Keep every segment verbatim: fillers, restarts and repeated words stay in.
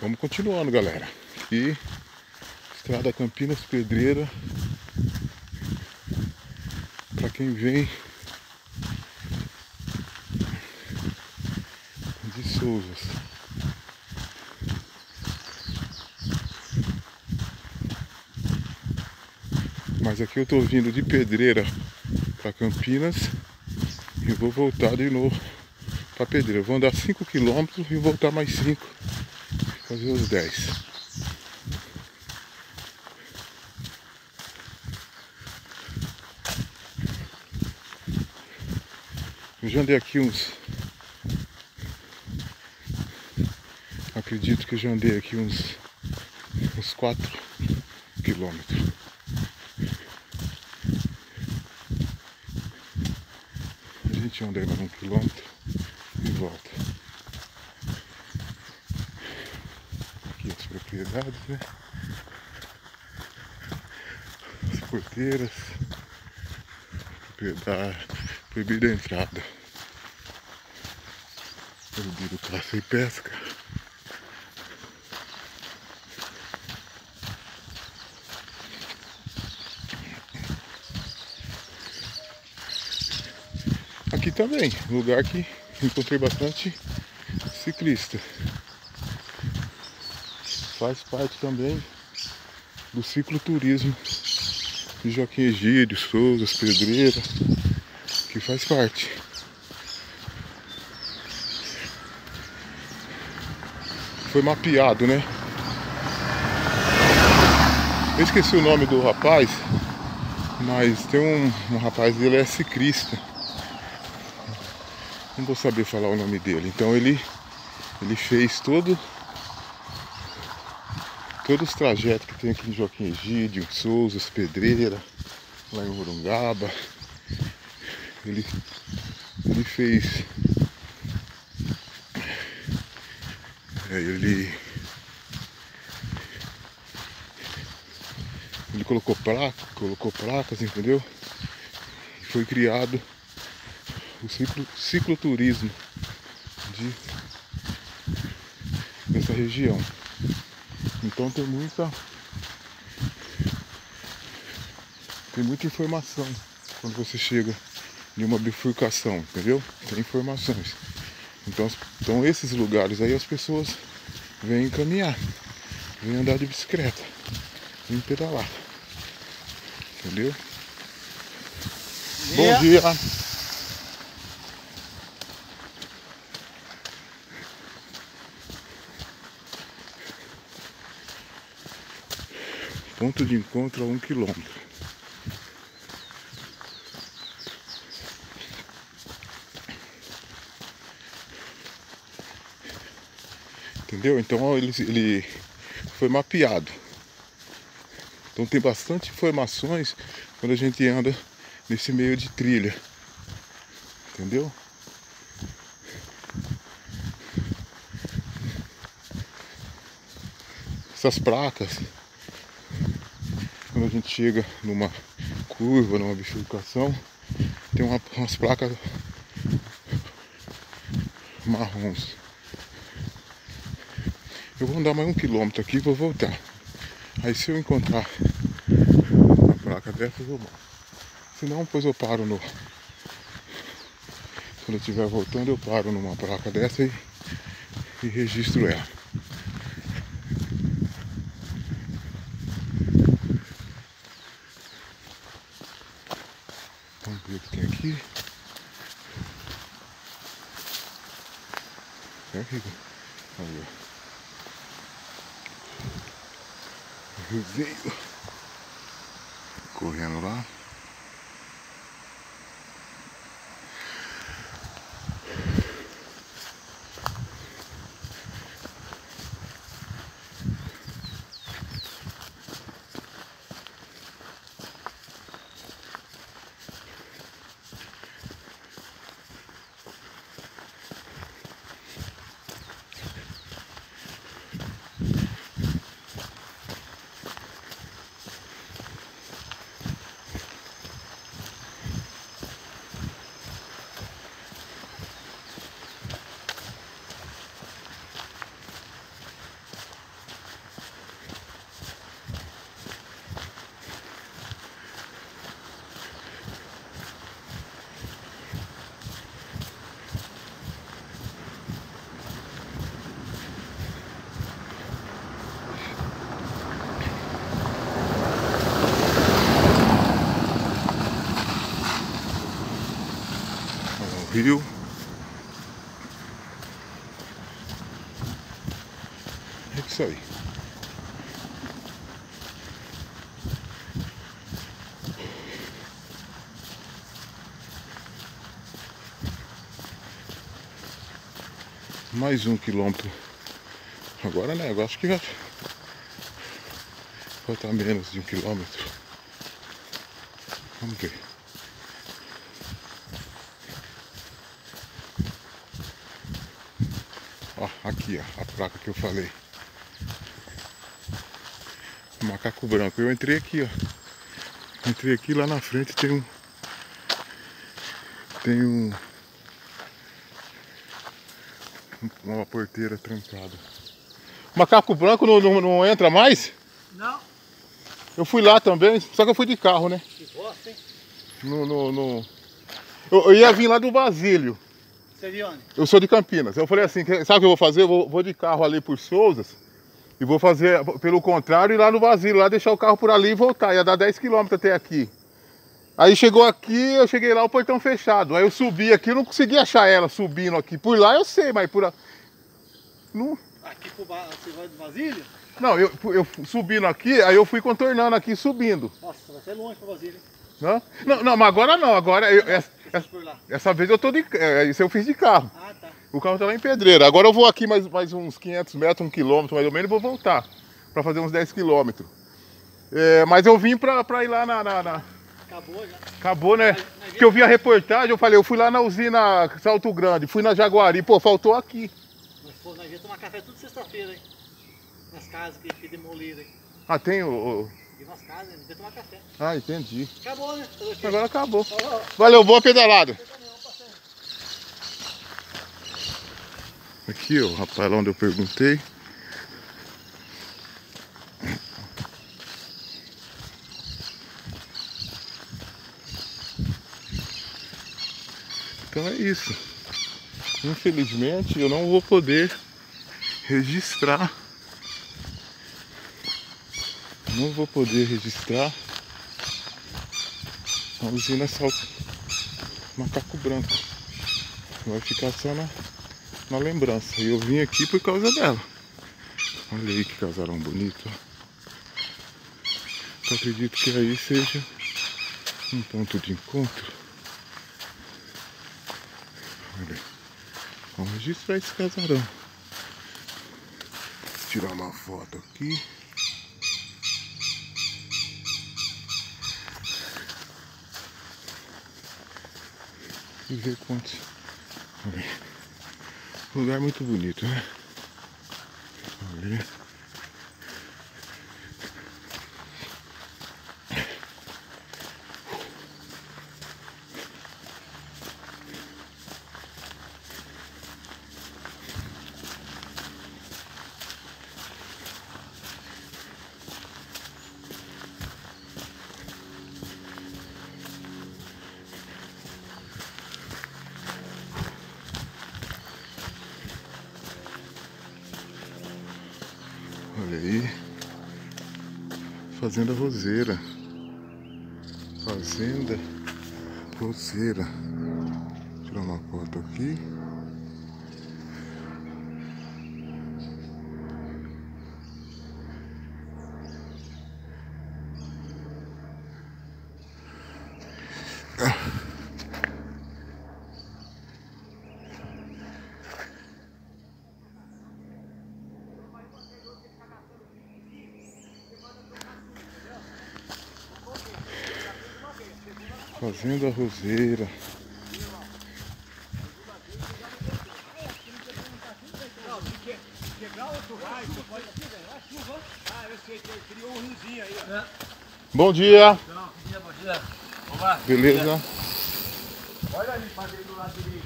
Vamos continuando, galera. Aqui, Estrada Campinas Pedreira. Para quem vem de Souzas. Mas aqui eu tô vindo de Pedreira para Campinas e vou voltar de novo para Pedreira. Eu vou andar cinco quilômetros e voltar mais cinco, fazer os dez. Eu já andei aqui uns... Acredito que eu já andei aqui uns... uns quatro quilômetros. A gente anda mais um quilômetro e volta. Aqui as propriedades, né? As porteiras. Propriedade. Proibida a entrada. Proibido caça e pesca. Aqui também, lugar que encontrei bastante ciclista. Faz parte também do cicloturismo de Joaquim Egídio, Souzas, Pedreira, que faz parte. Foi mapeado, né? Eu esqueci o nome do rapaz, mas tem um, um rapaz dele é ciclista. Não vou saber falar o nome dele. Então ele, ele fez todo, todos os trajetos que tem aqui em Joaquim Egídio, Souzas, Pedreira, lá em Urungaba. Ele, ele fez... É, ele... Ele colocou placa, colocou placas, entendeu? E foi criado o ciclo, cicloturismo de dessa região. Então tem muita tem muita informação quando você chega em uma bifurcação, entendeu? Tem informações. Então, então esses lugares aí as pessoas vêm caminhar, vêm andar de bicicleta, vêm pedalar, entendeu? Yeah. Bom dia! Ponto de encontro a um quilômetro. Entendeu? Então ele, ele foi mapeado. Então tem bastante informações quando a gente anda nesse meio de trilha. Entendeu? Essas placas, quando a gente chega numa curva, numa bifurcação, tem uma, umas placas marrons. Eu vou andar mais um quilômetro aqui e vou voltar. Aí se eu encontrar uma placa dessa, eu vou. Se não, depois eu paro no... Quando eu estiver voltando, eu paro numa placa dessa e, e registro ela. Vamos ver o que tem aqui. É aqui. Aí, ó. Veio correndo lá. rio. É isso aí. Mais um quilômetro. Agora, né? Eu acho que já falta menos de um quilômetro. Vamos ver. Ó, aqui, ó, a placa que eu falei. Macaco branco. Eu entrei aqui, ó. Entrei aqui, lá na frente tem um... Tem um... Uma porteira trancada. Macaco branco não, não, não entra mais? Não. Eu fui lá também, só que eu fui de carro, né? Que bosta, hein? No, no, no... Eu, eu ia vir lá do Basílio. Você de onde? Eu sou de Campinas. Eu falei assim, sabe o que eu vou fazer? Eu vou, vou de carro ali por Souzas e vou fazer pelo contrário ir lá no Basílio, lá deixar o carro por ali e voltar. Ia dar dez quilômetros até aqui. Aí chegou aqui, eu cheguei lá, o portão fechado. Aí eu subi aqui, eu não consegui achar ela subindo aqui. Por lá eu sei, mas por... Não... Aqui pro ba... Você vai do Basílio? Não, eu, eu subindo aqui, aí eu fui contornando aqui, subindo. Nossa, vai ser longe pro Basílio. Não, não, não, mas agora não, agora eu, essa, essa, por lá. essa vez eu tô de... é, Isso eu fiz de carro. Ah, tá. O carro tá lá em Pedreira. Agora eu vou aqui mais, mais uns quinhentos metros, um quilômetro mais ou menos, e vou voltar. Pra fazer uns dez quilômetros. É, mas eu vim pra, pra ir lá na... na, na... Acabou já. Acabou, né? Mas, mas Porque eu vi a reportagem, eu falei, eu fui lá na usina Salto Grande, fui na Jaguari, pô, faltou aqui. Nós fomos, nós ia tomar café tudo sexta-feira, hein? Nas casas que, que demoliram, hein? Ah, tem o... o... E nas casas, nós ia tomar café. Ah, entendi. Acabou, né? Agora acabou. Ó, ó. Valeu, boa pedalada. Aqui, ó, rapaz, lá onde eu perguntei. Então é isso. Infelizmente eu não vou poder registrar. Não vou poder registrar a usina Salto Macaco Branco. Vai ficar só na, na lembrança. E eu vim aqui por causa dela. Olha aí que casarão bonito. Eu acredito que aí seja um ponto de encontro. Olha aí. Vamos registrar esse casarão. Vou tirar uma foto aqui. E ver quantos. Olha aí. Lugar muito bonito, né? Olha aí. Olha aí, Fazenda Roseira, Fazenda Roseira. Vou tirar uma foto aqui. Fazenda Roseira. Bom dia. Bom dia, bom dia. Vamos lá. Beleza? Olha ali pra dentro do lado direito.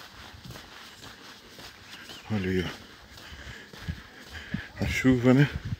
Olha aí, ó. A chuva, né?